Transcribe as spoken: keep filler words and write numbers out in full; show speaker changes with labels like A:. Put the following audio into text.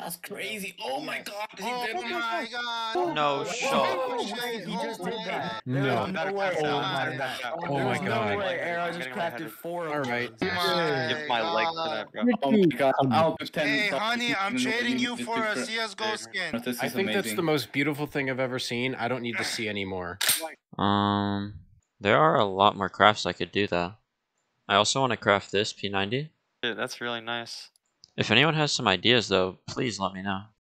A: That's crazy. Oh my god, he
B: Oh
A: did
B: my god.
C: No
B: Oh,
C: shot.
B: shit.
A: He just did that.
D: No.
A: There's no way.
D: Oh
A: Oh
D: my
A: my god.
D: Oh my
A: There's
D: god.
A: no way. Arrow
C: I'm
A: just
C: getting my
A: crafted
C: head-
A: four of
D: All right.
A: those.
B: My
C: Give my leg to
B: god.
C: that, bro.
A: Oh my god. I'll give ten.
B: Hey,
A: dollars
B: honey, I'm
A: to
B: trading you
A: this
B: for a
A: to-
B: C S G O skin.
A: This
D: I
A: is
D: think that's
A: amazing.
D: the most beautiful thing I've ever seen. I don't need to see any more.
C: Um, there are a lot more crafts I could do though. I also want to craft this P ninety. Dude, that's really nice. If anyone has some ideas though, please let me know.